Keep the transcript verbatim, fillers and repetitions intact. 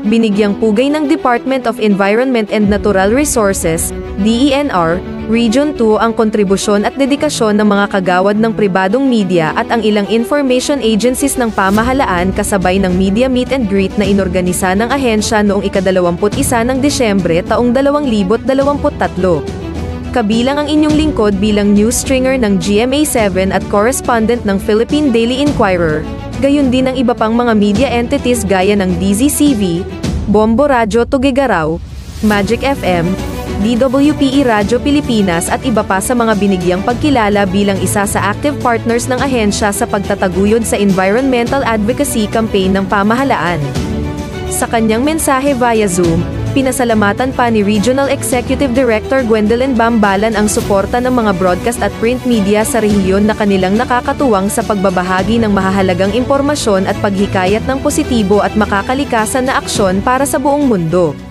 binigyang pugay ng Department of Environment and Natural Resources, D E N R, Region two ang kontribusyon at dedikasyon ng mga kagawad ng pribadong media at ang ilang information agencies ng pamahalaan kasabay ng media meet and greet na inorganisa ng ahensya noong ikadalawamput isa ng Disyembre taong dalawang libo't dalawamput tatlo. Kabilang ang inyong lingkod bilang news stringer ng G M A seven at correspondent ng Philippine Daily Inquirer, gayon din ang iba pang mga media entities gaya ng D Z C V, Bombo Radyo Tuguegarao, Magic F M, D W P E Radyo Pilipinas at iba pa sa mga binigyang pagkilala bilang isa sa active partners ng ahensya sa pagtataguyod sa environmental advocacy campaign ng pamahalaan. Sa kanyang mensahe via Zoom, pinasalamatan pa ni Regional Executive Director Gwendolyn Bambalan ang suporta ng mga broadcast at print media sa rehiyon na kanilang nakakatuwang sa pagbabahagi ng mahahalagang impormasyon at paghikayat ng positibo at makakalikasan na aksyon para sa buong mundo.